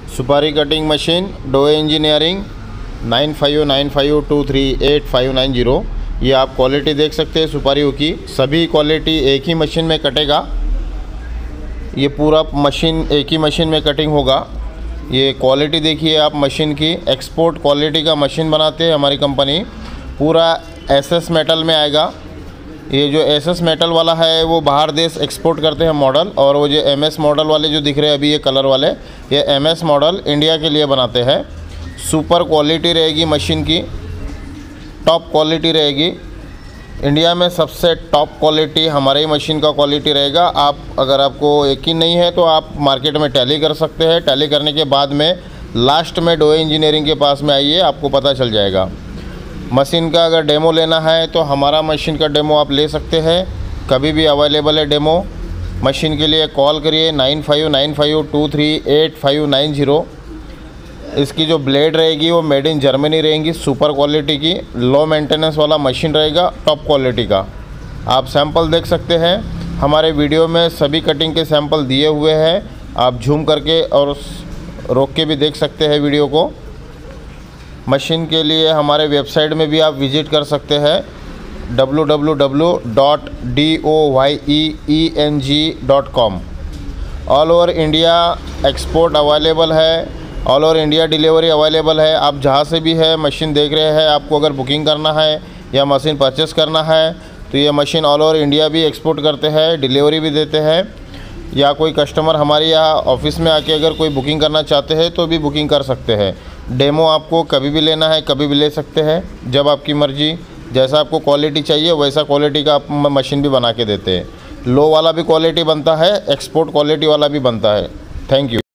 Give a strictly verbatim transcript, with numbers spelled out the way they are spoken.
सुपारी cutting machine Do engineering nine five nine five two three eight five nine zero. ये आप quality देख सकते हैं सुपारियों की, सभी क्वालिटी एक ही मशीन में कटेगा। ये पूरा मशीन एक ही मशीन में कटिंग होगा। ये क्वालिटी देखिए आप मशीन की, एक्सपोर्ट क्वालिटी का मशीन बनाते हैं हमारी कंपनी। पूरा एसएस मेटल में आएगा। ये जो एसएस मेटल वाला है वो बाहर देश एक्सपोर्ट करते हैं मॉडल, और वो जो एमएस मॉडल वाले जो दिख रहे हैं अभी ये कलर वाले, ये एमएस मॉडल इंडिया के लिए बनाते हैं। सुपर क्वालिटी रहेगी मशीन की, टॉप क्वालिटी रहेगी। इंडिया में सबसे टॉप क्वालिटी हमारे ही मशीन का क्वालिटी रहेगा। आप अगर आपको यकीन नहीं है तो आप मार्केट में टैली कर सकते हैं। टैली करने के बाद में लास्ट में डो इंजीनियरिंग के पास में आइए, आपको पता चल जाएगा। मशीन का अगर डेमो लेना है तो हमारा मशीन का डेमो आप ले सकते हैं, कभी भी अवेलेबल है डेमो। मशीन के लिए कॉल करिए nine five nine five two three eight five nine zero. इसकी जो ब्लेड रहेगी वो मेड इन जर्मनी रहेंगी, सुपर क्वालिटी की, लो मेंटेनेंस वाला मशीन रहेगा, टॉप क्वालिटी का। आप सैंपल देख सकते हैं, हमारे वीडियो में सभी कटिंग के सैंपल दिए हुए हैं। आप झूम करके और रोक के भी देख सकते हैं वीडियो को। मशीन के लिए हमारे वेबसाइट में भी आप विज़िट कर सकते हैं W W W dot D O Y E E N G dot com. All over India export available है, all over India delivery available है। आप जहाँ से भी है मशीन देख रहे हैं, आपको अगर बुकिंग करना है या मशीन परचेस करना है तो ये मशीन ऑल ओवर इंडिया भी एक्सपोर्ट करते हैं, डिलीवरी भी देते हैं। या कोई कस्टमर हमारे यहाँ ऑफिस में आके अगर कोई बुकिंग करना चाहते हैं तो भी बुकिंग कर सकते हैं। डेमो आपको कभी भी लेना है कभी भी ले सकते हैं, जब आपकी मर्ज़ी। जैसा आपको क्वालिटी चाहिए वैसा क्वालिटी का आप मशीन भी बना के देते हैं। लो वाला भी क्वालिटी बनता है, एक्सपोर्ट क्वालिटी वाला भी बनता है। Thank you.